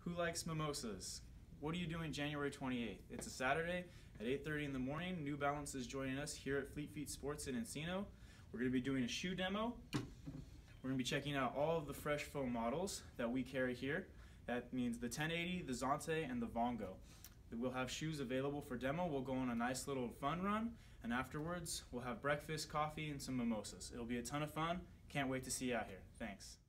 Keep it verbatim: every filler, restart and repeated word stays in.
Who likes mimosas? What are you doing January twenty-eighth? It's a Saturday at eight thirty in the morning. New Balance is joining us here at Fleet Feet Sports in Encino. We're going to be doing a shoe demo. We're going to be checking out all of the fresh foam models that we carry here. That means the ten eighty, the Zonte, and the Vongo. We'll have shoes available for demo. We'll go on a nice little fun run, and afterwards we'll have breakfast, coffee, and some mimosas. It'll be a ton of fun. Can't wait to see you out here. Thanks.